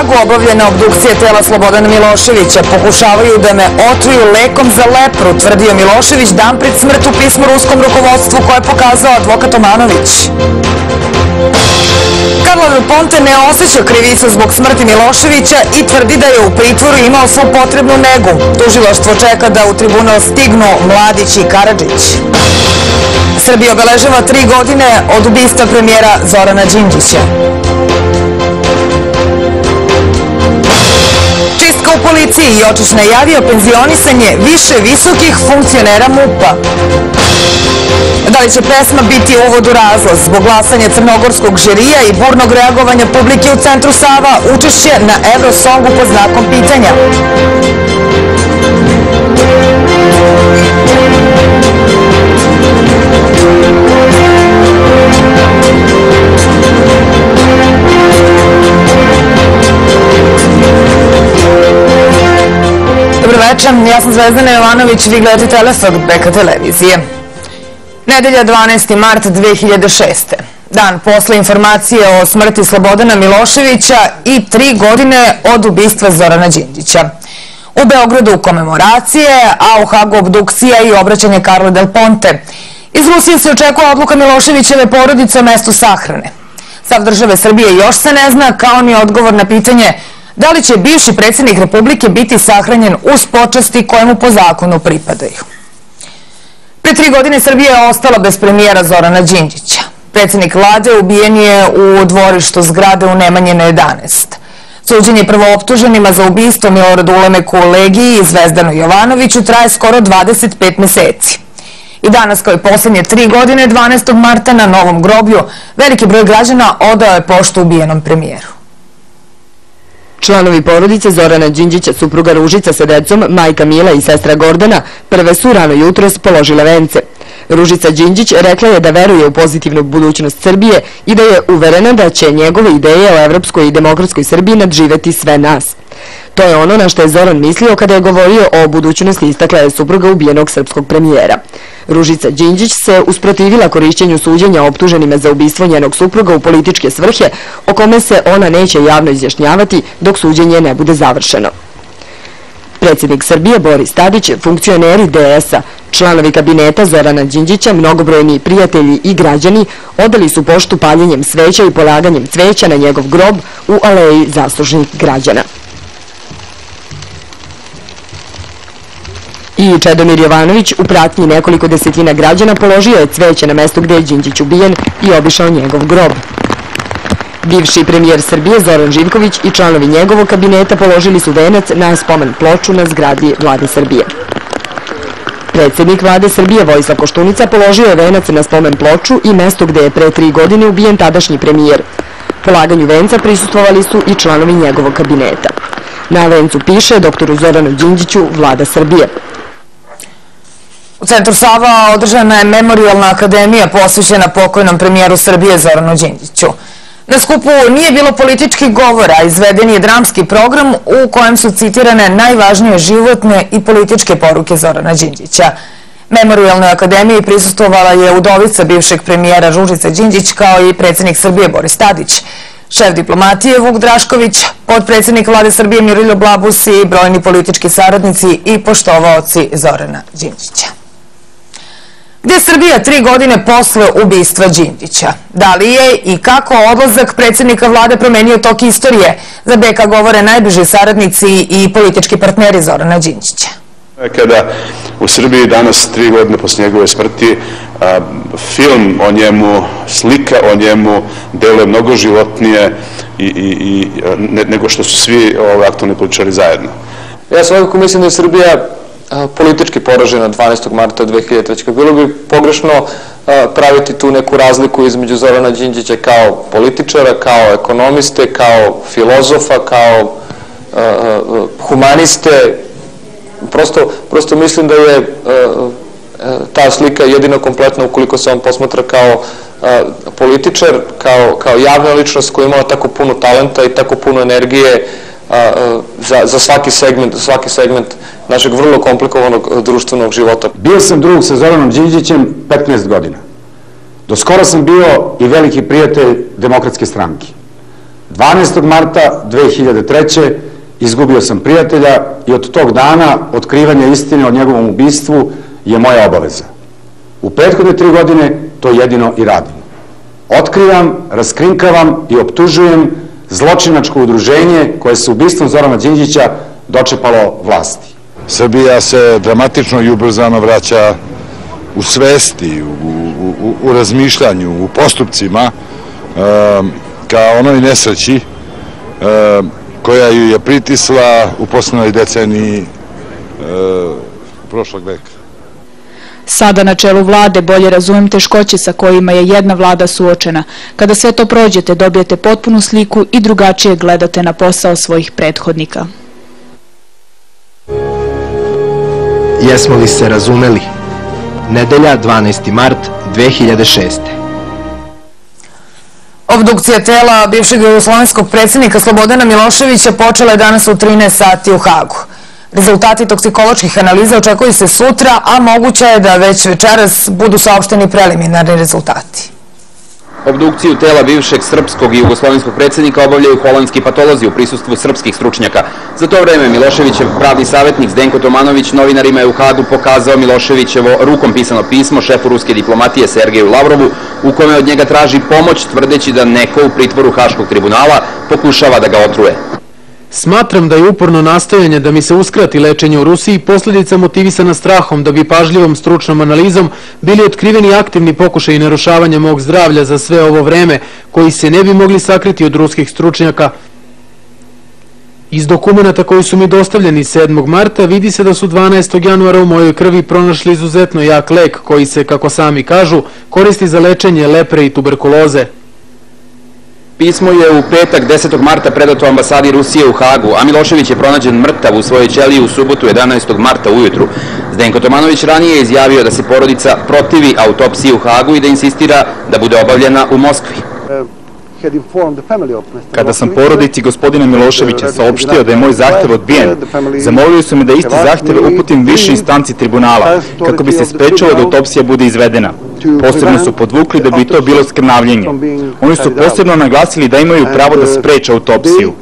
Hagu obavljena obdukcija tela Slobodana Miloševića. Pokušavaju da me otruju lekom za lepru, tvrdio Milošević dan pred smrt u pismu ruskom rukovodstvu koje je pokazao advokat Omanović. Carlo Del Ponte ne osjeća krivicu zbog smrti Miloševića i tvrdi da je u pritvoru imao svu potrebnu negu. Tužilaštvo čeka da u tribunal stignu Mladić i Karadžić. Srbija obeležava 3 godine od ubistva premijera Zorana Đinđića. Čistka u policiji. Jočić najavio penzionisanje više visokih funkcionera MUP-a. Da li će pesma biti uvod u razlaz? Zbog glasanja crnogorskog žirija i burnog reagovanja publike u centru Sava, učešće na Eurosongu pod znakom pitanja. Dobro večer, ja sam Zvezdana Jovanović, vi gledate Telefakt BK televizije. Nedelja 12. mart 2006. Dan posle informacije o smrti Slobodana Miloševića i 3 godine od ubistva Zorana Đinđića. U Beogradu komemoracije, a u Hagu obdukcija i obraćanje Carlo Del Ponte. Iz Rusije se očekuje odluka Miloševićeve porodice o mestu sahrane. Stav države Srbije još se ne zna, kao ni odgovor na pitanje da li će bivši predsjednik Republike biti sahranjen uz počasti koje mu po zakonu pripadaju. Pre 3 godine Srbija je ostala bez premijera Zorana Đinđića. Predsjednik vlade ubijen je u dvorištu zgrade u Nemanjinoj 11. Suđenje prvooptuženima za ubistvo Miloradu Ulemeku u Legiji i Zvezdanu Jovanoviću traje skoro 25 meseci. I danas, kao i posljednje 3 godine, 12. marta na Novom groblju, veliki broj građana odao je poštu ubijenom premijeru. Članovi porodice Zorana Đinđića, supruga Ružica sa decom, majka Mila i sestra Gordana, prve su rano jutros položile vence. Ružica Đinđić rekla je da veruje u pozitivnu budućnost Srbije i da je uverena da će njegove ideje o evropskoj i demokratskoj Srbiji nadživeti sve nas. To je ono na što je Zoran mislio kada je govorio o budućnosti, istakla je supruga ubijenog srpskog premijera. Ružica Đinđić se usprotivila korišćenju suđenja optuženima za ubistvo njenog supruga u političke svrhe, o kome se ona neće javno izjašnjavati dok suđenje ne bude završeno. Predsjednik Srbije Boris Tadić, funkcioneri DS-a, članovi kabineta Zorana Đinđića, mnogobrojni prijatelji i građani odali su poštu paljenjem sveća i polaganjem cveća na njegov grob u aleji zaslužnih građana. I Čedomir Jovanović u pratnji nekoliko desetina građana položio je cveće na mestu gde je Đinđić ubijen i obišao njegov grob. Bivši premijer Srbije Zoran Živković i članovi njegovog kabineta položili su venac na spomen ploču na zgradi Vlade Srbije. Predsjednik Vlade Srbije Vojislav Koštunica položio je venac na spomen ploču i mesto gde je pre 3 godine ubijen tadašnji premijer. Polaganju venca prisustvovali su i članovi njegovog kabineta. Na vencu piše doktoru Zoranu Đinđiću Vlada Srbije. U centru Sava održana je memorijalna akademija posvećena pokojnom premijeru Srbije Zoranu Đinđiću. Na skupu nije bilo političkih govora, izveden je dramski program u kojem su citirane najvažnije životne i političke poruke Zorana Đinđića. Memorijalnoj akademiji prisustvovala je udovica bivšeg premijera Ružica Đinđić kao i predsjednik Srbije Boris Tadić, šef diplomatije Vuk Drašković, potpredsjednik Vlade Srbije Miroljub Labus i brojni politički saradnici i poštovaoci Zorana Đinđića. Gde je Srbija 3 godine posle ubistva Đinđića? Da li je i kako odlazak predsjednika vlade promenio tok istorije? Za BK govore najbliži saradnici i politički partneri Zorana Đinđića. Kada u Srbiji danas 3 godine posle njegove smrti film o njemu, slika o njemu deluje mnogo životnije nego što su svi aktualni političari zajedno. Ja svakako mislim da je Srbija politički poražena 12. marta 2003. Bilo bi pogrešno praviti tu neku razliku između Zorana Đinđića kao političara, kao ekonomiste, kao filozofa, kao humaniste. Prosto mislim da je ta slika jedino kompletna ukoliko se on posmatra kao političar, kao javna ličnost koja je imala tako puno talenta i tako puno energije za svaki segment našeg vrlo komplikovanog društvenog života. Bio sam drug sa Zoranom Đinđićem 15 godina. Do skoro sam bio i veliki prijatelj Demokratske stranke. 12. marta 2003. izgubio sam prijatelja i od tog dana otkrivanje istine o njegovom ubistvu je moja obaveza. U prethodne 3 godine to jedino i radim. Otkrivam, raskrinkavam i optužujem zločinačko udruženje koje se ubistvom Zorana Đinđića dočepalo vlasti. Srbija se dramatično i ubrzano vraća u svesti, u razmišljanju, u postupcima ka onoj nesreći koja ju je pritisla u poslednjoj deceniji prošlog veka. Sada na čelu vlade bolje razumem teškoće sa kojima je jedna vlada suočena. Kada sve to prođete, dobijete potpunu sliku i drugačije gledate na posao svojih prethodnika. Jesmo li se razumeli? Nedelja, 12. mart 2006. Obdukcija tela bivšeg jugoslovenskog predsjednika Slobodana Miloševića počela je danas u 13 sati u Hagu. Rezultati toksikoloških analiza očekuju se sutra, a moguće je da već večeras budu saopšteni preliminarni rezultati. Obdukciju tela bivšeg srpskog i jugoslovenskog predsjednika obavljaju holandski patolozi u prisustvu srpskih stručnjaka. Za to vreme Miloševićev pravni savjetnik Zdenko Tomanović novinarima je u Hagu pokazao Miloševićevo rukom pisano pismo šefu ruske diplomatije Sergeju Lavrovu, u kome od njega traži pomoć, tvrdeći da neko u pritvoru Haškog tribunala pokušava da ga otruje. Smatram da je uporno nastojanje da mi se uskrati lečenje u Rusiji posljedica motivisana strahom da bi pažljivom stručnom analizom bili otkriveni aktivni pokušaji narušavanja mog zdravlja za sve ovo vreme, koji se ne bi mogli sakriti od ruskih stručnjaka. Iz dokumenta koji su mi dostavljeni 7. marta vidi se da su 12. januara u mojoj krvi pronašli izuzetno jak lek koji se, kako sami kažu, koristi za lečenje lepre i tuberkuloze. Pismo je u petak 10. marta predato ambasadi Rusije u Hagu, a Milošević je pronađen mrtav u svojoj ćeliji u subotu 11. marta ujutru. Zdenko Tomanović ranije je izjavio da se porodica protivi autopsiji u Hagu i da insistira da bude obavljena u Moskvi. Kada sam porodici gospodina Miloševića saopštio da je moj zahtev odbijen, zamolili su me da iste zahteve uputim višoj instanci tribunala, kako bi se sprečilo da autopsija bude izvedena. Posebno su podvukli da bi to bilo skrnavljenje. Oni su posebno naglasili da imaju pravo da spreče autopsiju.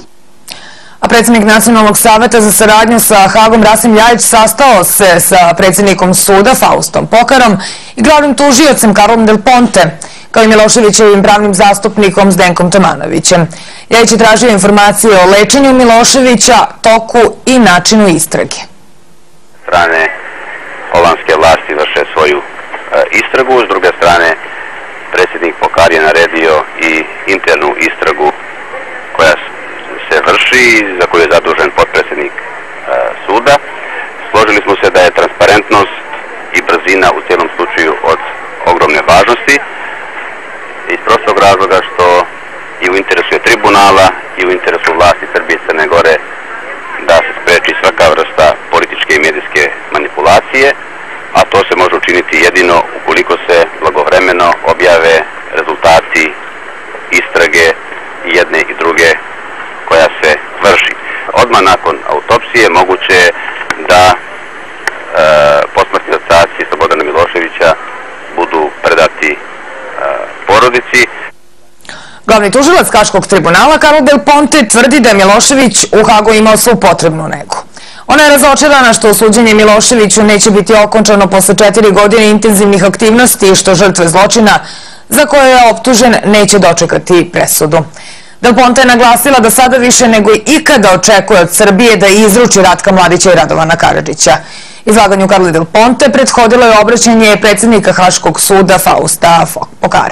A predsjednik Nacionalnog saveta za saradnju sa Hagom Rasim Ljajić sastao se sa predsjednikom suda Faustom Pokarom i glavnim tužiocem Karlom Del Ponte, kao i Miloševićevim pravnim zastupnikom Zdenkom Tomanovićem. Ljajić je tražio informacije o lečenju Miloševića, toku i načinu istrage. Strane holandske vlasti vrše svoju istragu, s druge strane predsjednik Pokar je naredio i internu istragu koja se vrši, za koju je zadužen potpredsjednik suda. Složili smo se da je transparentnost i brzina u cijelom slučaju od ogromne važnosti, iz prostog razloga što i u interesu je tribunala i u interesu vlasti Srbije i Crne Gore da se spreči svaka vrsta političke i medijske manipulacije, a to se može učiniti jedino ukoliko se blagovremeno objave rezultati istrage jedne i druge koja se vrši. Odmah nakon autopsije moguće je da posmrtni ostaci Slobodana Miloševića budu predati porodici. Glavni tužilac Haškog tribunala Karl Del Ponte tvrdi da je Milošević u Hagu imao svu potrebnu negu. Ona je razočarana što suđenje Miloševiću neće biti okončano posle 4 godine intenzivnih aktivnosti i što žrtve zločina za koje je optužen neće dočekati presudu. Del Ponte je naglasila da sada više nego ikada očekuje od Srbije da izruči Ratka Mladića i Radovana Karadžića. Izlaganju Karla Del Ponte prethodilo je obraćanje predsjednika Haškog suda Fausta Pokara.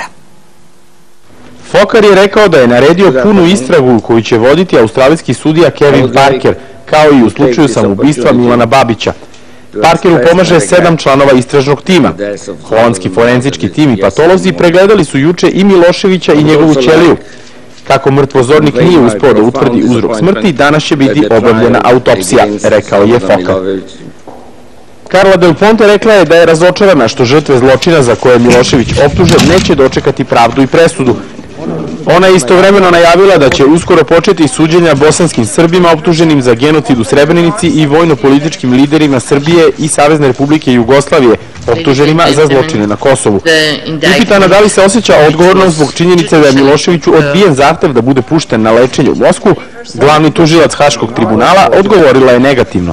Fokar je rekao da je naredio punu istragu koju će voditi australijski sudija Kevin Parker, kao i u slučaju samoubistva Milana Babića. Parkeru pomaže 7 članova istražnog tima. Holandski forenzički tim i patolozi pregledali su juče i Miloševića i njegovu ćeliju. Kako mrtvozornik nije uspeo da utvrdi uzrok smrti, danas će biti obavljena autopsija, rekao je Fokar. Karla Del Ponte rekla je da je razočarana što žrtve zločina za koje je Milošević optužen neće dočekati pravdu i presudu. Ona je istovremeno najavila da će uskoro početi suđenja bosanskim Srbima optuženim za genocid u Srebrenici i vojno-političkim liderima Srbije i Savezne Republike Jugoslavije optuženima za zločine na Kosovu. Upitana da li se osjeća odgovorno zbog činjenice da je Miloševiću odbijen zahtev da bude pušten na lečenje u Moskvu, glavni tužilac Haškog tribunala odgovorila je negativno.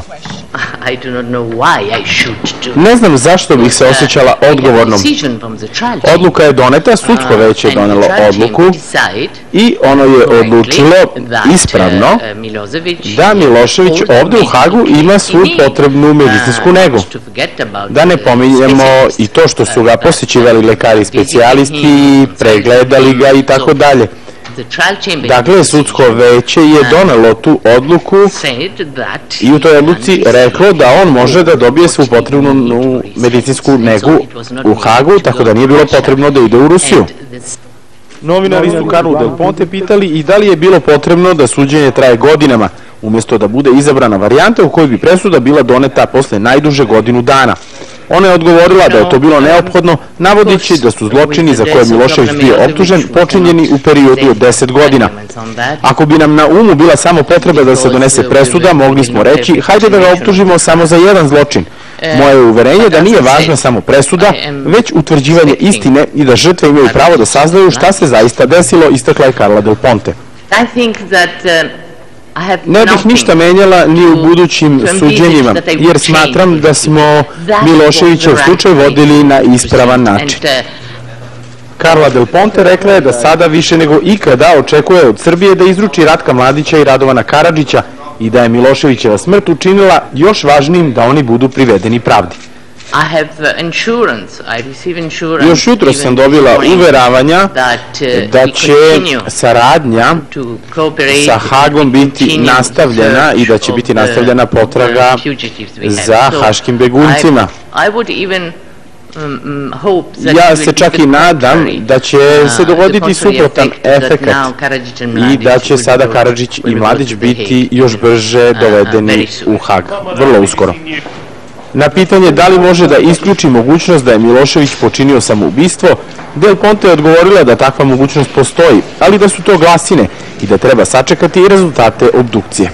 Ne znam zašto bih se osjećala odgovornom. Odluka je doneta, sudsko veće je donelo odluku i ono je odlučilo ispravno da Milošević ovde u Hagu ima svu potrebnu medicinsku negu. Da ne pominjemo i to što su ga posjećivali lekari specijalisti, pregledali ga i tako dalje. Dakle, sudsko veće je donelo tu odluku i u toj odluci reklo da on može da dobije svu potrebnu medicinsku negu u Hagu, tako da nije bilo potrebno da ide u Rusiju. Novinari su Karlu Del Ponte pitali i da li je bilo potrebno da suđenje traje godinama, umjesto da bude izabrana varijanta u kojoj bi presuda bila doneta posle najduže godinu dana. Ona je odgovorila da je to bilo neophodno, navodeći da su zločini za koje je Milošević bio optužen počinjeni u periodu od 10 godina. Ako bi nam na umu bila samo potreba da se donese presuda, mogli smo reći, hajde da ga optužimo samo za jedan zločin. Moje uverenje da nije važna samo presuda, već utvrđivanje istine i da žrtve imaju pravo da saznaju šta se zaista desilo, istakla je Karla Del Ponte. Ne bih ništa menjala ni u budućim suđenjima, jer smatram da smo Miloševićev slučaj vodili na ispravan način. Karla Del Ponte rekla je da sada više nego ikada očekuje od Srbije da izruči Ratka Mladića i Radovana Karadžića i da je Miloševićeva smrt učinila još važnijim da oni budu privedeni pravdi. Još jutro sam dobila uveravanja da će saradnja sa Hagom biti nastavljena i da će biti nastavljena potraga za haškim beguncima. Ja se čak i nadam da će se dogoditi suprotan efekat i da će sada Karadžić i Mladić biti još brže dovedeni u Hag, vrlo uskoro. Na pitanje da li može da isključi mogućnost da je Milošević počinio samoubistvo, Del Ponte je odgovorila da takva mogućnost postoji, ali da su to glasine i da treba sačekati rezultate obdukcije.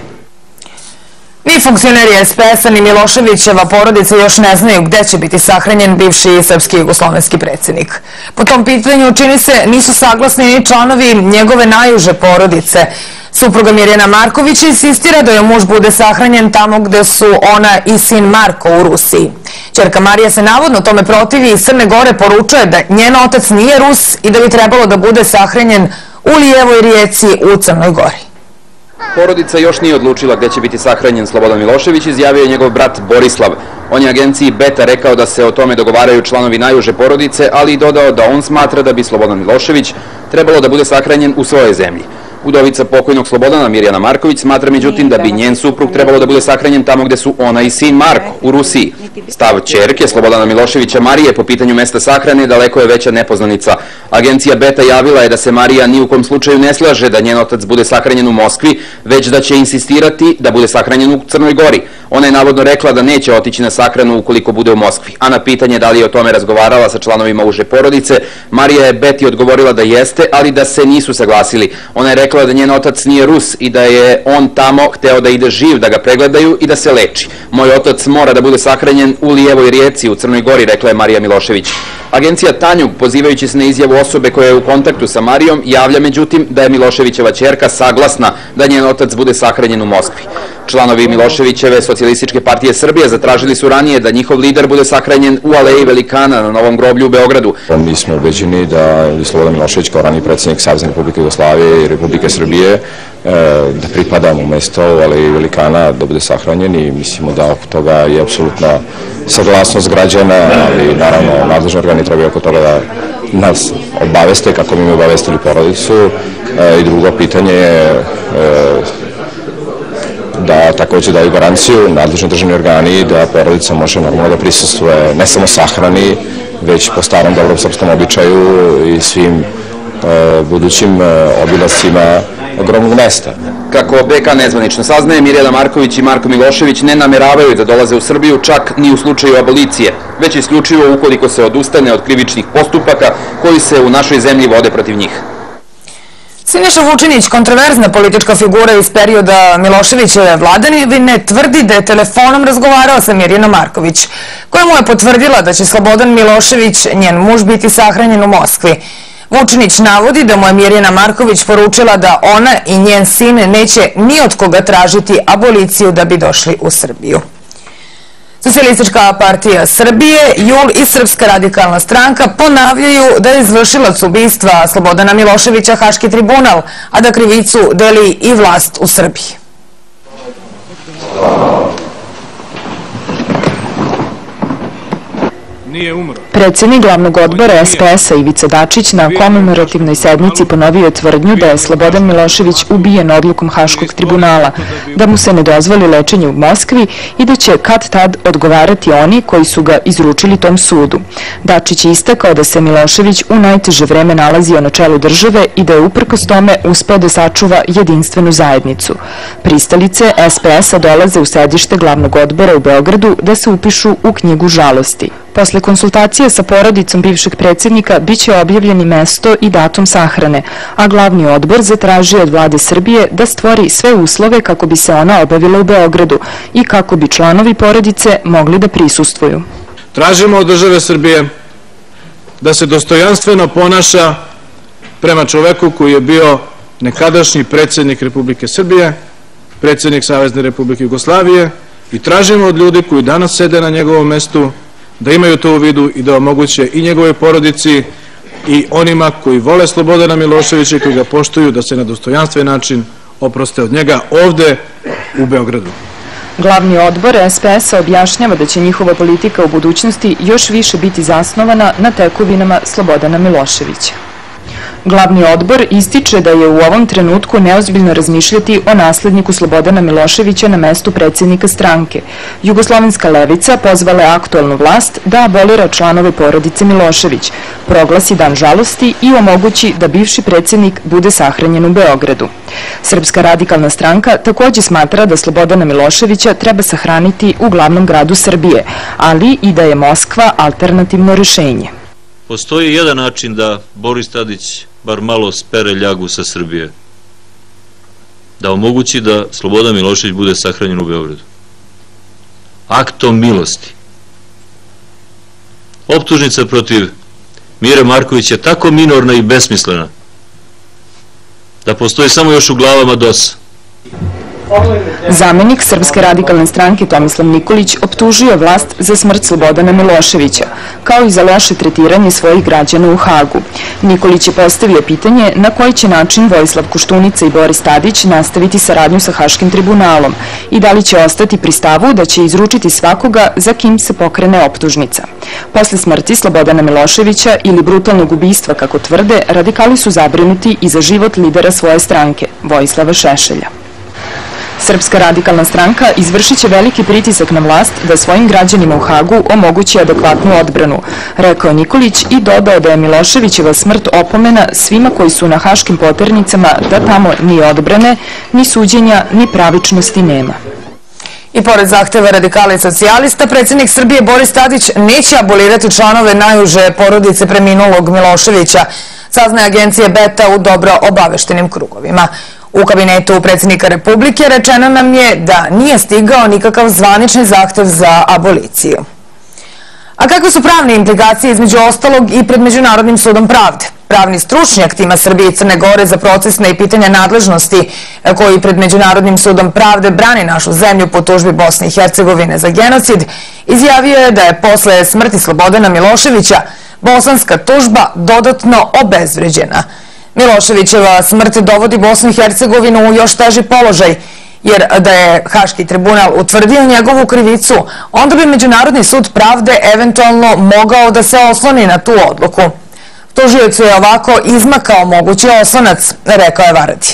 Ni funkcioneri SPS-a ni Miloševićeva porodica još ne znaju gde će biti sahranjen bivši srpski jugoslovenski predsjednik. Po tom pitanju čini se nisu saglasni ni članovi njegove najuže porodice. Supruga Mirjana Marković insistira da joj muž bude sahranjen tamo gde su ona i sin Marko u Rusiji. Ćerka Marija se navodno tome protivi i iz Crne Gore poručuje da njen otac nije Rus i da bi trebalo da bude sahranjen u Lijevoj rijeci u Crnoj Gori. Porodica još nije odlučila gde će biti sahranjen Slobodan Milošević, izjavio je njegov brat Borislav. On je agenciji Beta rekao da se o tome dogovaraju članovi najuže porodice, ali i dodao da on smatra da bi Slobodan Milošević trebalo da bude sahranjen u svojoj zemlji. Udovica pokojnog Slobodana Mirjana Marković smatra međutim da bi njen suprug trebalo da bude sahranjen tamo gde su ona i sin Marko, u Rusiji. Stav ćerke Slobodana Miloševića Marije po pitanju mesta sahrane daleko je veća nepoznanica. Agencija Beta javila je da se Marija ni u kom slučaju ne slaže da njen otac bude sahranjen u Moskvi, već da će insistirati da bude sahranjen u Crnoj Gori. Ona je navodno rekla da neće otići na sahranu ukoliko bude u Moskvi. A na pitanje da li je o tome razgovarala sa članovima uže porodice, Marija je Beti odgovorila da jeste, ali da se nisu saglasili. Ona je rekla da njen otac nije Rus i da je on tamo hteo da ide živ, da ga pregledaju i da se leči. Moj otac mora da bude sahranjen u Lijevoj rijeci u Crnoj Gori, rekla je Marija Milošević. Agencija Tanjug, pozivajući se na izjavu osobe koja je u kontaktu sa Marijom, javlja međutim da je Miloševićeva ćerka saglasna da njen otac bude sahranjen u Moskvi. Članovi Miloševićeve Socijalističke partije Srbije zatražili su ranije da njihov lider bude sahranjen u Aleji Velikana na Novom groblju u Beogradu. Mi smo ubeđeni da je Slobodan Milošević kao raniji predsjednik Savezne Republike Jugoslavije i Republike Srbije da pripada mu mesto u Aleji Velikana da bude sahranjen i mislimo da oko toga je apsolutna saglasnost građana, ali naravno nadležni organi trebaju oko toga da nas obaveste kako bi mi obavestili porodicu. I drugo pitanje je da takođe daju garanciju nadležni državni organi da porodica može normalno da prisustvuje ne samo sahrani, već po starom dobrom srpskom običaju i svim budućim obilascima ogromnog mesta. Kako BK nezvanično saznaje, Mirjana Marković i Marko Milošević ne nameravaju da dolaze u Srbiju čak ni u slučaju abolicije, već isključivo ukoliko se odustane od krivičnih postupaka koji se u našoj zemlji vode protiv njih. Siniša Vučinić, kontroverzna politička figura iz perioda Miloševićeve vladavine, tvrdi da je telefonom razgovarao sa Mirjanom Marković, koja mu je potvrdila da će Slobodan Milošević, njen muž, biti sahranjen u Moskvi. Vučinić navodi da mu je Mirjana Marković poručila da ona i njen sin neće ni od koga tražiti aboliciju da bi došli u Srbiju. Socijalistička partija Srbije, JUL i Srpska radikalna stranka ponavljaju da je izvršilac ubistva Slobodana Miloševića Haški tribunal, a da krivicu deli i vlast u Srbiji. Predsjednik glavnog odbora SPS-a Ivica Dačić na komemorativnoj sednici ponovio je tvrdnju da je Slobodan Milošević ubijen odlukom Haškog tribunala, da mu se ne dozvoli lečenje u Moskvi i da će kad tad odgovarati oni koji su ga izručili tom sudu. Dačić je istakao da se Milošević u najteže vreme nalazio na čelu države i da je uprkos tome uspeo da sačuva jedinstvenu zajednicu. Pristalice SPS-a dolaze u sedište glavnog odbora u Beogradu da se upišu u knjigu žalosti. Posle konsultacije sa porodicom bivšeg predsjednika biće objavljeni mesto i datum sahrane, a glavni odbor zatražio od vlade Srbije da stvori sve uslove kako bi se ona obavila u Beogradu i kako bi članovi porodice mogli da prisustvuju. Tražimo od države Srbije da se dostojanstveno ponaša prema čoveku koji je bio nekadašnji predsjednik Republike Srbije, predsjednik Savezne Republike Jugoslavije, i tražimo od ljudi koji danas sede na njegovom mestu da imaju to u vidu i da omoguće i njegove porodici i onima koji vole Slobodana Miloševića i koji ga poštuju da se na dostojanstven način oproste od njega ovde u Beogradu. Glavni odbor SPS-a objašnjava da će njihova politika u budućnosti još više biti zasnovana na tekovinama Slobodana Miloševića. Glavni odbor ističe da je u ovom trenutku neozbiljno razmišljati o nasledniku Slobodana Miloševića na mestu predsjednika stranke. Jugoslovenska levica pozvala je aktualnu vlast da abolira članove porodice Milošević, proglasi dan žalosti i omogući da bivši predsjednik bude sahranjen u Beogradu. Srpska radikalna stranka također smatra da Slobodana Miloševića treba sahraniti u glavnom gradu Srbije, ali i da je Moskva alternativno rješenje. Postoji jedan način da Boris Tadić bar malo spere ljagu sa Srbije. Da omogući da Slobodan Milošević bude sahranjen u Beogradu. Aktom milosti. Optužnica protiv Mire Markovića je tako minorna i besmislena da postoji samo još u glavama DOS-a. Zamenik Srpske radikalne stranke Tomislav Nikolić optužio vlast za smrt Slobodana Miloševića, kao i za loše tretiranje svojih građana u Hagu. Nikolić je postavio pitanje na koji će način Vojislav Koštunica i Boris Tadić nastaviti saradnju sa Haškim tribunalom i da li će ostati pri stavu da će izručiti svakoga za kim se pokrene optužnica. Posle smrti Slobodana Miloševića ili brutalnog ubistva, kako tvrde, radikali su zabrinuti i za život lidera svoje stranke, Vojislava Šešelja. Srpska radikalna stranka izvršit će veliki pritisak na vlast da svojim građanima u Hagu omogući adekvatnu odbranu, rekao Nikolić i dodao da je Miloševićeva smrt opomena svima koji su na haškim poternicama da tamo ni odbrane, ni suđenja, ni pravičnosti nema. I pored zahteva radikala i socijalista, predsjednik Srbije Boris Tadić neće abolirati članove najuže porodice preminulog Miloševića, saznaje agencija Beta u dobro obaveštenim krugovima. U kabinetu predsjednika Republike rečeno nam je da nije stigao nikakav zvanični zahtev za aboliciju. A kakve su pravne implikacije između ostalog i pred Međunarodnim sudom pravde? Pravni stručnjak tima Srbije i Crne Gore za procesna i pitanja nadležnosti koji pred Međunarodnim sudom pravde brani našu zemlju po tužbi Bosne i Hercegovine za genocid, izjavio je da je posle smrti Slobodana Miloševića bosanska tužba dodatno obezvređena. Miloševićeva smrt dovodi Bosnu i Hercegovinu u još teži položaj, jer da je Haški tribunal utvrdio njegovu krivicu, onda bi Međunarodni sud pravde eventualno mogao da se osloni na tu odluku. Tužiocu je ovako izmakao mogući oslonac, rekao je Varadi.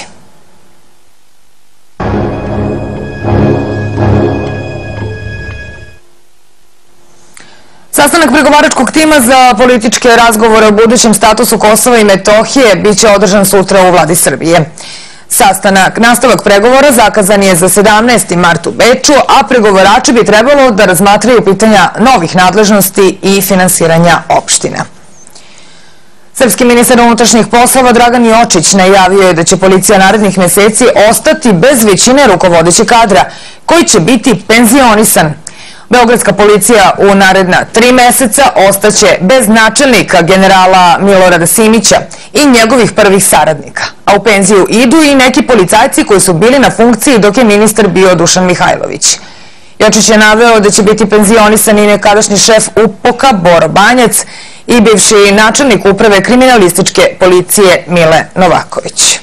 Sastanak pregovaračkog tima za političke razgovore o budućem statusu Kosova i Metohije biće održan sutra u vladi Srbije. Nastavak pregovora zakazan je za 17. mart u Beču, a pregovarači bi trebalo da razmatraju pitanja novih nadležnosti i finansiranja opština. Srpski ministar unutrašnjih poslova Dragan Jočić najavio je da će policija narednih meseci ostati bez većine rukovodećeg kadra, koji će biti penzionisan. Beogradska policija u naredna 3 meseca ostaće bez načelnika generala Milorada Simića i njegovih prvih saradnika. A u penziju idu i neki policajci koji su bili na funkciji dok je ministar bio Dušan Mihajlović. Jočić je naveo da će biti penzionisan i nekadašnji šef UPOK-a Boro Banjac i bivši načelnik uprave kriminalističke policije Mile Novaković.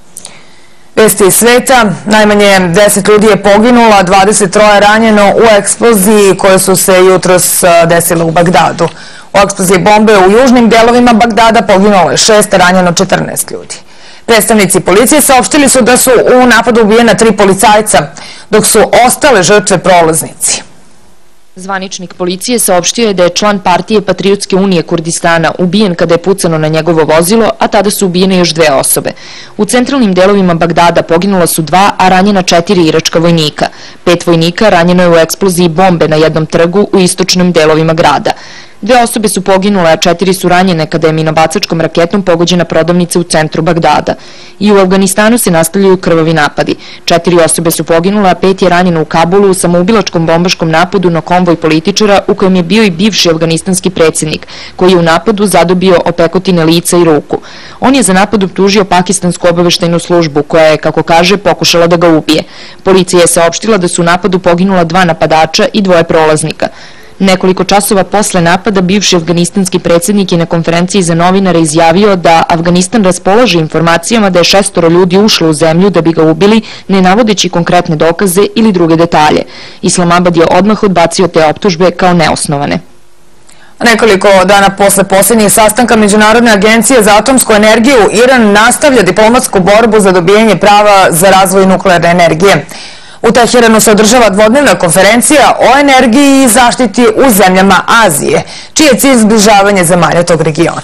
Vesti iz sveta, najmanje 10 ljudi je poginulo, a 23 ranjeno u eksploziji koje su se jutros desile u Bagdadu. U eksploziji bombe u južnim delovima Bagdada poginulo je 6, a ranjeno 14 ljudi. Predstavnici policije saopštili su da su u napadu ubijena 3 policajca, dok su ostale žrtve prolaznici. Zvaničnik policije saopštio je da je član partije Patriotske unije Kurdistana ubijen kada je pucano na njegovo vozilo, a tada su ubijene još 2 osobe. U centralnim delovima Bagdada poginula su 2, a ranjena 4 iračka vojnika. 5 vojnika ranjeno je u eksploziji bombe na jednom trgu u istočnim delovima grada. 2 osobe su poginule, a 4 su ranjene kada je minobacačkom raketom pogođena prodavnica u centru Bagdada. I u Afganistanu se nastavljaju krvavi napadi. 4 osobe su poginule, a 5 je ranjeno u Kabulu u samoubilačkom bombaškom napadu na konvoj političara u kojem je bio i bivši afganistanski predsjednik, koji je u napadu zadobio opekotine lica i ruku. On je za napad optužio pakistansku obaveštajnu službu, koja je, kako kaže, pokušala da ga ubije. Policija je saopštila da su u napadu poginula 2 napadača i 2 prolaznika. Nekoliko časova posle napada bivši afganistanski predsjednik je na konferenciji za novinare izjavio da Afganistan raspolaže informacijama da je 6 ljudi ušlo u zemlju da bi ga ubili, ne navodeći konkretne dokaze ili druge detalje. Islamabad je odmah odbacio te optužbe kao neosnovane. Nekoliko dana posle posljednjih sastanka Međunarodne agencije za atomsku energiju, Iran nastavlja diplomatsku borbu za dobijanje prava za razvoj nuklearne energije. U Teheranu se održava dvodnevna konferencija o energiji i zaštiti u zemljama Azije, čiji je cilj zbližavanje zemalja tog regiona.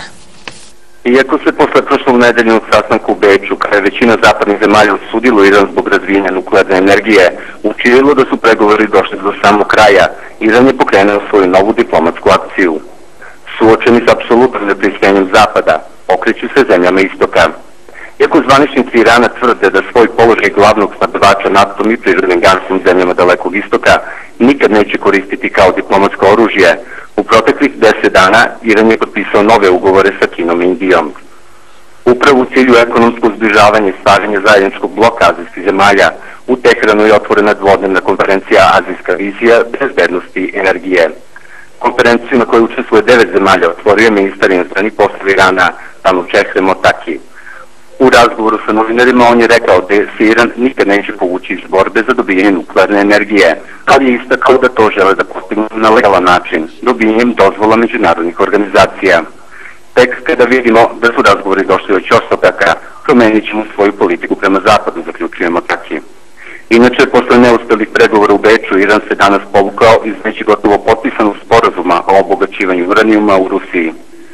Iako se posle prošlog nedeljnog sastanka u Beču, kada je većina zapadnih zemalja osudilo Iran zbog razvijenja nuklearne energije, učinilo da su pregovori došli do samog kraja, Iran je pokrenuo svoju novu diplomatsku akciju. Suočeni s apsolutnim nepristajanjem Zapada, okreću se zemljama Istoka. Iako zvaničnici Irana tvrde da svoj položaj glavnog snabdevača naftom i prirodnim gasom zemljama Dalekog Istoka nikad neće koristiti kao diplomatsko oružje, u proteklih 10 dana Iran je potpisao nove ugovore sa Kinom i Indijom. Upravo u cilju ekonomskog zbližavanja i stvaranja zajedničkog bloka azijskih zemalja, u Teheranu je otvorena dvodnevna konferencija Azijska vizija bezbednosti i energije. Konferenciju na kojoj učestvuje 9 zemalja otvorio je ministar inostranih poslova Irana Tanučehre Motaki. U razgovoru sa novinarima on je rekao da se Iran nikad neće povući iz borbe za dobijanje nuklearne energije, ali je istakao da to žele da postignu na legalan način, dobijanjem dozvola međunarodnih organizacija. Tek kada vidimo da su razgovori došli do ćorsokaka, promenit ćemo svoju politiku prema zapadu, zaključuje Motaki. Inače, posle neuspelih pregovora u Beču, Iran se danas povukao iz već gotovo potpisanog sporazuma o obogaćivanju uranijuma u Rusiji.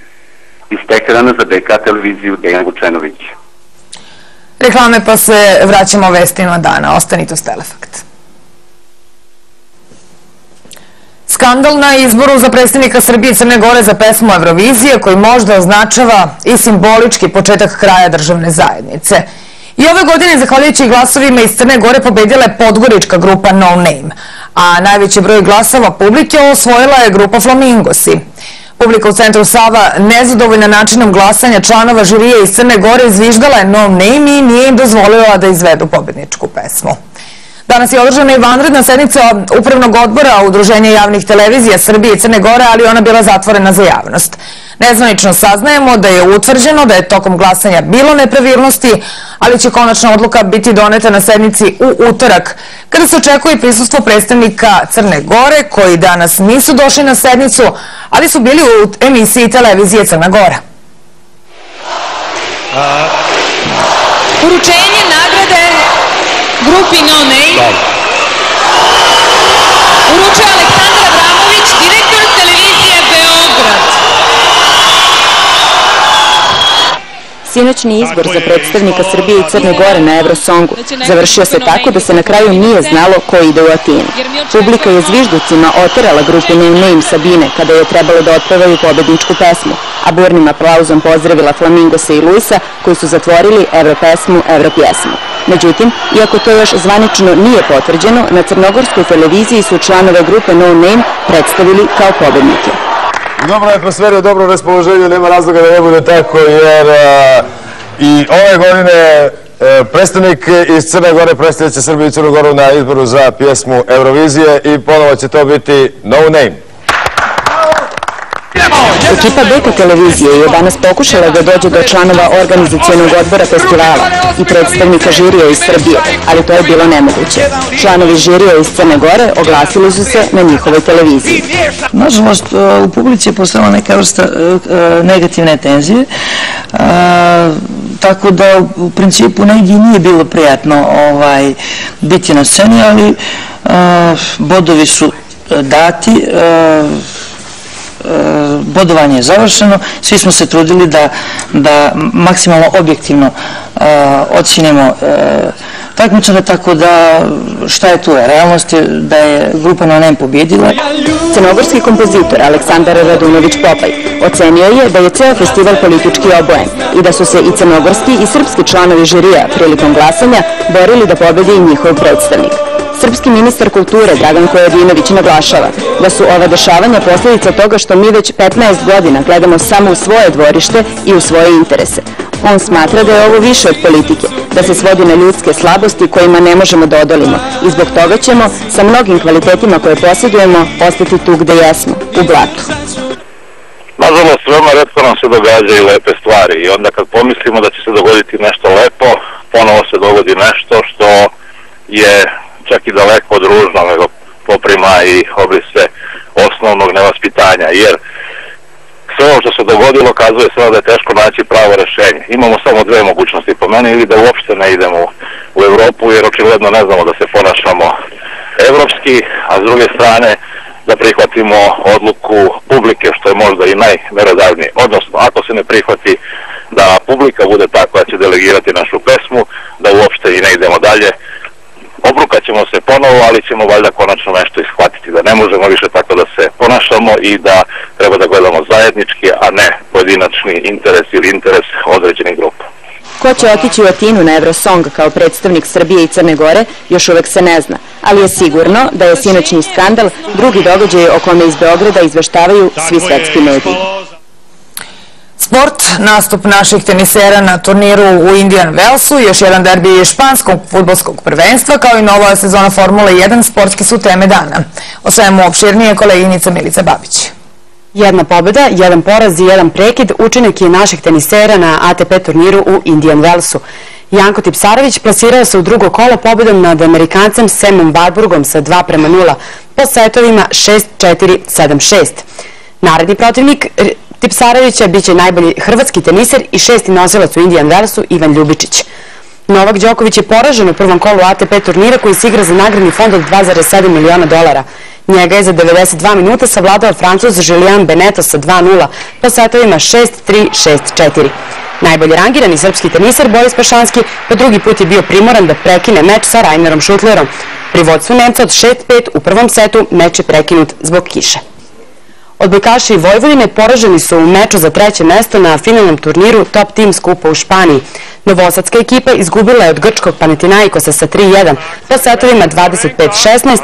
Iz Teherana za BK televiziju Dejan Vučenović. Reklame pa se vraćamo vestima dana. Ostanite uz Telefakt. Skandal na izboru za predsjednika Srbije i Crne Gore za pesmu Eurovizije, koji možda označava i simbolički početak kraja državne zajednice. I ove godine, zahvaljujući glasovima iz Crne Gore, pobedila je podgorička grupa No Name, a najveći broj glasova publike osvojila je grupa Flamingosi. Publika u centru Sava, nezadovoljna načinom glasanja članova žirije iz Crne Gore, izviždala je No Name i nije im dozvolila da izvedu pobedničku pesmu. Danas je održana i vanredna sednica Upravnog odbora Udruženja javnih televizija Srbije i Crne Gore, ali ona bila zatvorena za javnost. Nezvanično saznajemo da je utvrđeno da je tokom glasanja bilo nepravilnosti, ali će konačna odluka biti doneta na sednici u utorak, kada se očekuje prisustvo predstavnika Crne Gore, koji danas nisu došli na sednicu, ali su bili u emisiji televizije Crna Gora. Uručenje nagrade grupi No Name uručuje Aleksandar Abramović, direktor televizije Beograd. Sinoćni izbor za predstavnika Srbije i Crne Gore na Eurosongu završio se tako da se na kraju nije znalo ko ide u Atinu. Publika je zvižducima oterala grupu No Name Sabine kada je trebalo da otpevaju pobedničku pesmu, a burnim aplauzom pozdravila Flamingosa i Luisa koji su zatvorili Evropesmu, Evropjesmu. Međutim, iako to još zvanično nije potvrđeno, na crnogorskoj televiziji su članove grupe No Name predstavili kao pobednike. U dobroj atmosferi, u dobrom raspoloženju, nema razloga da ne bude tako, jer i ove godine predstavnik iz Crne Gore predstavljaće Srbiju i Crnu Goru na izboru za pjesmu Eurovizije i ponovo će to biti No Name. Ekipa Beka televizije je danas pokušala da dođe do članova organizacionog odbora festivala i predstavnika žirija iz Srbije, ali to je bilo nemoguće. Članovi žirija iz Crne Gore oglasili su se na njihovoj televiziji. Nažalost, u publici je postala neka vrsta negativne tenzije, tako da u principu negdje nije bilo prijatno biti na sceni, ali bodovi su dati, bodovanje je završeno, svi smo se trudili da maksimalno objektivno ocenimo takmičara, tako da šta je tu? Realnost je da je grupa No Name pobjedila. Crnogorski kompozitor Aleksandar Radunović-Popaj ocenio je da je ceo festival politički obojen i da su se i crnogorski i srpski članovi žirija prilikom glasanja borili da pobedi i njihov predstavnik. Srpski ministar kulture Dragan Kojadinović naglašava da su ova dešavanja posljedica toga što mi već 15 godina gledamo samo u svoje dvorište i u svoje interese. On smatra da je ovo više od politike, da se svodi na ljudske slabosti kojima ne možemo da odolimo i zbog toga ćemo sa mnogim kvalitetima koje posjedujemo ostati tu gde jesmo, u blatu. Nažalost, veoma retko nam se događaju lepe stvari i onda kad pomislimo da će se dogoditi nešto lepo, ponovo se dogodi nešto što je čak i daleko od ružnog, nego poprima i obrise osnovnog nevaspitanja, jer sve ovo što se dogodilo kazuje se da je teško naći pravo rešenje. Imamo samo dve mogućnosti po meni, ili da uopšte ne idemo u Evropu, jer očigledno ne znamo da se ponašamo evropski, a s druge strane da prihvatimo odluku publike, što je možda i najmerodavnije. Odnosno, ako se ne prihvati da publika bude ta koja će delegirati našu pesmu, da uopšte i ne idemo dalje, obrukat ćemo se ponovo, ali ćemo valjda konačno nešto ishvatiti, da ne možemo više tako da se ponašamo i da treba da gledamo zajednički, a ne pojedinačni interes ili interes određenih grupa. Ko će otići u Atinu na Eurosong kao predstavnik Srbije i Crne Gore još uvek se ne zna, ali je sigurno da je sinoćni skandal drugi događaj o kome iz Beograda izveštavaju svi svetski mediji. Sport, nastup naših tenisera na turniru u Indian Wellsu, još jedan derbi španskog fudbalskog prvenstva, kao i nova sezona Formule 1, sportski su teme dana. O svemu opširnije koleginica Milica Babić. Jedna pobjeda, jedan poraz i jedan prekid učinak je naših tenisera na ATP turniru u Indian Wellsu. Janko Tipsarević plasirao se u drugo kolo pobjedom nad Amerikancem Samom Warburgom sa 2:0 po setovima 6-4, 7-6. Naredni protivnik Tipsarevića biće najbolji hrvatski teniser i šesti nosilac u Indian Wellsu Ivan Ljubičić. Novak Đoković je poražen u prvom kolu ATP turnira koji se igra za nagradni fond od $2,7 miliona. Njega je za 92 minuta savladao Francuz Julien Beneteau sa 2:0 po setovima 6-3, 6-4. Najbolji rangirani srpski teniser Boris Pašanski po drugi put je bio primoran da prekine meč sa Rainerom Šutlerom. Pri vodstvu Nemca od 6-5 u prvom setu meč je prekinut zbog kiše. Odbojkaši Vojvodine poraženi su u meču za treće mesto na finalnom turniru Top Team skupa u Španiji. Novosadska ekipa izgubila je od grčkog Panathinaikosa sa 3:1 po setovima 25-16,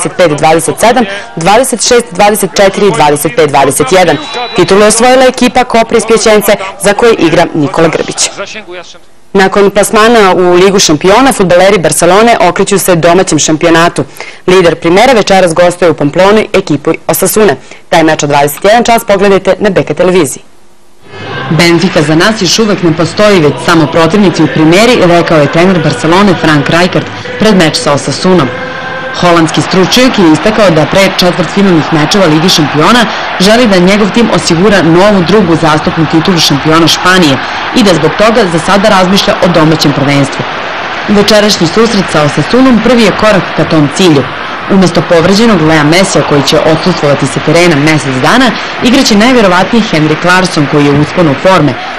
25-27, 26-24 i 25-21. Titulu je osvojila ekipa Kopri iz Pjećence za koju igra Nikola Grbić. Nakon plasmana u Ligu šampiona, fudbaleri Barcelone okreću se domaćem šampionatu. Lider Primera večeras gostuje u Pamploni ekipu Osasune. Taj meč od 21 čas pogledajte na BK televiziji. Benfica za nas još uvek ne postoji, već samo protivnici u Primeri, rekao je trener Barcelone Frank Rijkaard pred meč sa Osasunom. Holandski stručnjak je istakao da pre četvrtfinalnih mečeva Ligi šampiona želi da njegov tim osigura novu drugu zastupnu titulu šampiona Španije i da zbog toga za sada razmišlja o domaćem prvenstvu. Večerašnji susret sa Osasunom prvi je korak ka tom cilju. Umesto povređenog Lea Messija koji će odsustvovati sa terena mesec dana, igraće najverovatniji Henrik Larsson koji je u usponu forme,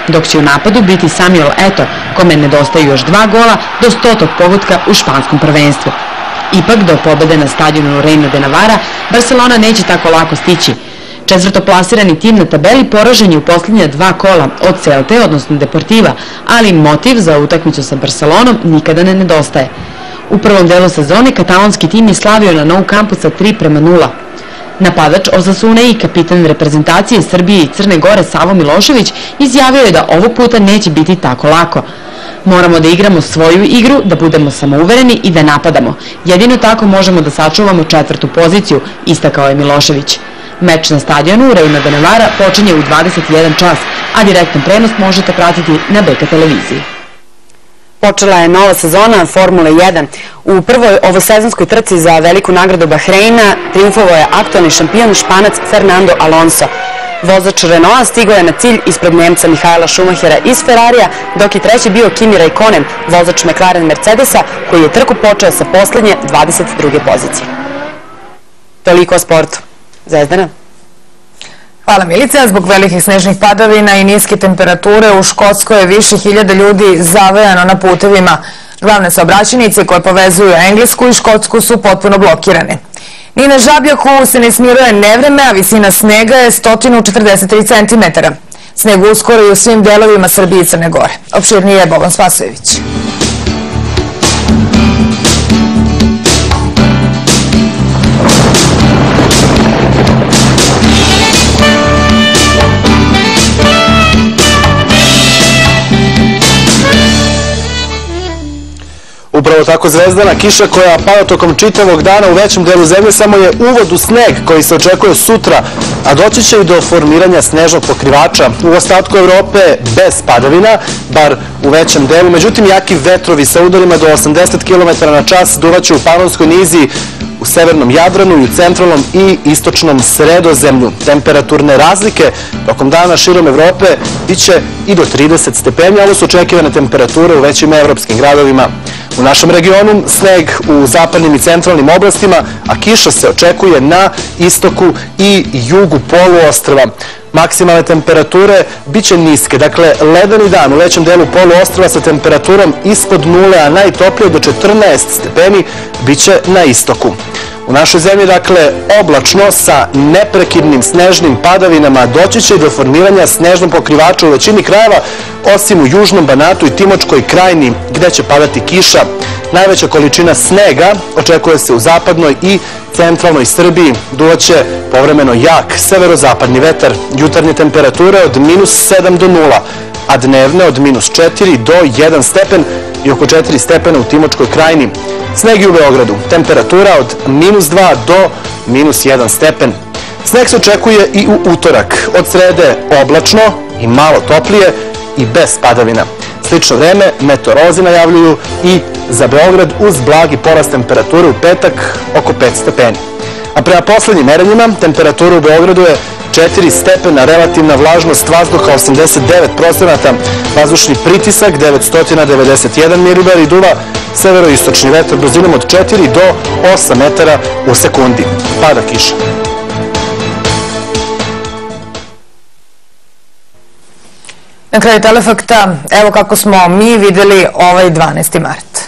dok će u napadu biti Samuel Eto'o, kome nedostaju još 2 gola do 100. pogotka u španskom prvenstvu. Ipak, do pobede na stadionu Reina de Navarra, Barcelona neće tako lako stići. Četvrtoplasirani tim na tabeli poražen je u posljednja 2 kola od Celte, odnosno Deportiva, ali motiv za utakmicu sa Barcelonom nikada ne nedostaje. U prvom delu sezone katalonski tim je slavio na Nou Campu sa 3:0. Napadač Osasune i kapitan reprezentacije Srbije i Crne Gore Savo Milošević izjavio je da ovog puta neće biti tako lako. Moramo da igramo svoju igru, da budemo samouvereni i da napadamo. Jedino tako možemo da sačuvamo 4. poziciju, istakao je Milošević. Meč na stadionu Reina de Navarra počinje u 21 čas, a direktan prenos možete pratiti na BK televiziji. Počela je nova sezona Formule 1. U prvoj ovosezonskoj trci za veliku nagradu Bahreina triumfovao je aktualni šampion Španac Fernando Alonso. Vozač Renaulta stigao je na cilj ispred Nemca Mihaela Schumachera iz Ferrarija, dok je treći bio Kimi Raikkonen, vozač McLaren Mercedesa, koji je trku počeo sa poslednje 22. pozicije. Toliko o sportu. Zvezdana? Hvala Milica. Zbog velikih snežnih padavina i niske temperature u Škotskoj je više hiljada ljudi zavejano na putevima. Glavne saobraćajnice koje povezuju Englesku i Škotsku su potpuno blokirane. Ni na Žabljaku se ne smiruje nevreme, a visina snega je 143 cm. Sneg uskoro i u svim delovima Srbije i Crne Gore. Opširnije je Boban Spasojević. Upravo tako, Zvezdana, kiša koja pada tokom čitavog dana u većem delu zemlje samo je uvod u sneg koji se očekuje sutra, a doći će i do formiranja snežnog pokrivača u ostatku Evrope bez padavina, bar u većem delu. Međutim, jaki vetrovi sa udarima do 80 km na čas duvaće u Panonskoj niziji, u severnom Jadranu i u centralnom i istočnom Sredozemlju. Temperaturne razlike tokom dana širom Evrope biće i do 30 stepeni, ali su očekivane temperature u većim evropskim gradovima. U našem regionu sneg u zapadnim i centralnim oblastima, a kiša se očekuje na istoku i jugu poluostrva. Maksimalne temperature biće niske, dakle ledeni dan u većem delu poluostrva sa temperaturom ispod 0, a najtoplije do 14 stepeni biće na istoku. U našoj zemlji, dakle, oblačno sa neprekidnim snežnim padavinama doći će i do formiranja snežnog pokrivača u većini krajeva, osim u južnom Banatu i Timočkoj krajini, gde će padati kiša. Najveća količina snega očekuje se u zapadnoj i centralnoj Srbiji. Duvaće povremeno jak severozapadni vetar. Jutarnje temperature od -7 do 0, a dnevne od -4 do 1 stepen i oko 4 stepena u Timočkoj krajini. Sneg je u Beogradu. Temperatura od -2 do -1 stepen. Sneg se očekuje i u utorak. Od srede oblačno i malo toplije i bez padavina. Slično vreme meteorolozi najavljuju i za Beograd uz blagi porast temperature u petak oko 5 stepeni. A prema poslednjim merenjima temperatura u Beogradu je 4 stepena, relativna vlažnost vazduha 89%, vazdušni pritisak 991 milibar i duva severoistočni vetar brzinom od 4 do 8 metara u sekundi. Pada kiša. Na kraju Telefakta, evo kako smo mi videli ovaj 12. mart.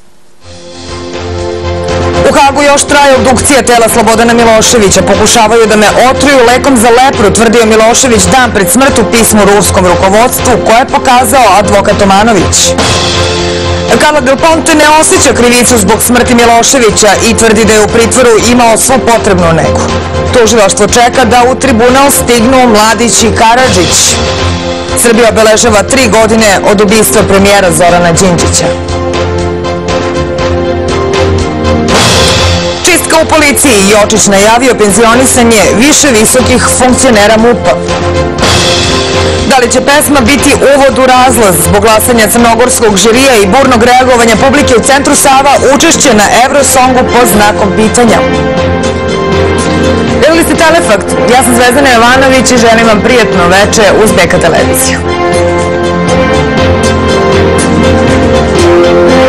U Hagu još traje obdukcija tela Slobodana Miloševića. Pokušavaju da me otruju lekom za lepru, tvrdio Milošević dan pred smrt u pismu ruskom rukovodstvu koje je pokazao advokat Tomanović. Carla Del Ponte ne osjeća krivicu zbog smrti Miloševića i tvrdi da je u pritvoru imao svu potrebnu negu. Tužilaštvo čeka da u tribunal stignu Mladić i Karadžić. Srbija obeležava 3 godine od ubistva premijera Zorana Đinđića. Čistka u policiji. Jočić najavio penzionisanje više visokih funkcionera MUP-a. Da li će pesma biti uvod u razlaz zbog glasanja crnogorskog žirija i burnog reagovanja publike u centru Sava, učešće na Eurosongu pod znakom pitanja? Gledali ste Telefakt, ja sam Zvezdana Jovanović i želim vam prijatno veče uz BK televiziju.